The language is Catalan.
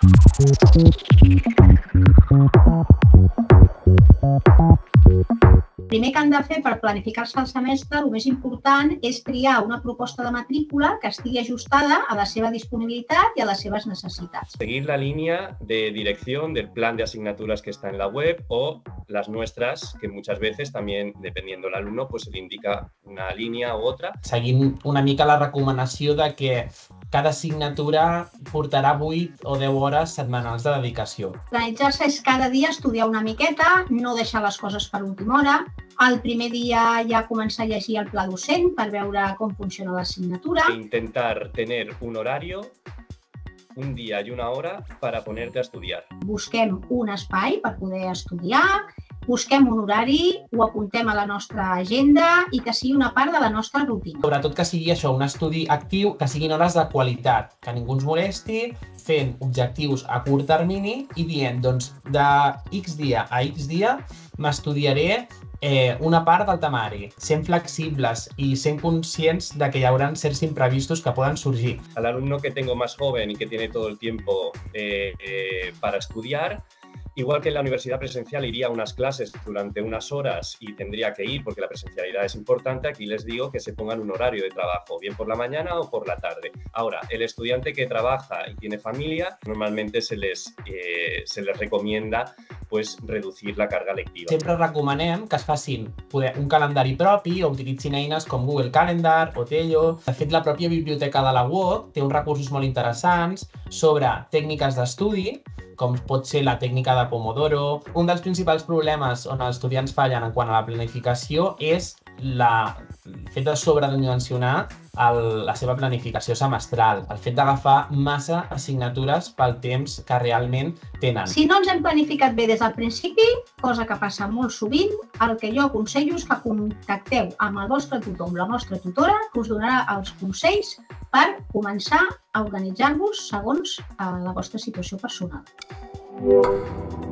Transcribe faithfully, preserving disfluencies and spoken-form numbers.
El primer que han de fer per planificar-se el semestre, el més important és triar una proposta de matrícula que estigui ajustada a la seva disponibilitat y a las seves necessitats. Seguir la línea de dirección del plan de asignaturas que está en la web o las nuestras, que muchas veces también, dependiendo del alumno, pues se le indica una línea u otra. Seguint una mica la recomanació de que cada assignatura portarà vuit o deu hores setmanals de dedicació. Organitzar-se és cada dia estudiar una miqueta, no deixar les coses per última hora. El primer dia ja començar a llegir el pla docent per veure com funciona l'assignatura. Intentar tener un horario, un día y una hora para ponerte a estudiar. Busquem un espai per poder estudiar, busquem un horari, ho apuntem a la nostra agenda i que sigui una part de la nostra rutina. Sobretot que sigui això, un estudi actiu, que siguin hores de qualitat, que ningú ens molesti, fent objectius a curt termini i dient, doncs, de X dia a X dia m'estudiaré eh, una part del temari, sent flexibles i sent conscients de que hi haurà certs imprevistos que poden sorgir. Al alumno que tengo más joven y que tiene todo el tiempo eh, eh, para estudiar, igual que en la universidad presencial iría a unas clases durante unas horas y tendría que ir porque la presencialidad es importante, aquí les digo que se pongan un horario de trabajo, bien por la mañana o por la tarde. Ahora, el estudiante que trabaja y tiene familia, normalmente se les, eh, se les recomienda pues, reducir la carga lectiva. Sempre recomanem que es facin poder, un calendari propi o utilitzin eines com Google Calendar o Trello. De fet, la pròpia biblioteca de la U O C té uns recursos molt interessants sobre tècniques d'estudi, com pot ser la tècnica de Pomodoro. Un dels principals problemes on els estudiants fallen en quant a la planificació és la, el fet de sobredimensionar el, la seva planificació semestral, el fet d'agafar massa assignatures pel temps que realment tenen. Si no ens hem planificat bé des del principi, cosa que passa molt sovint, el que jo aconsello és que contacteu amb el vostre tutor, amb la vostra tutora, que us donarà els consells per començar a organitzar-vos segons la vostra situació personal.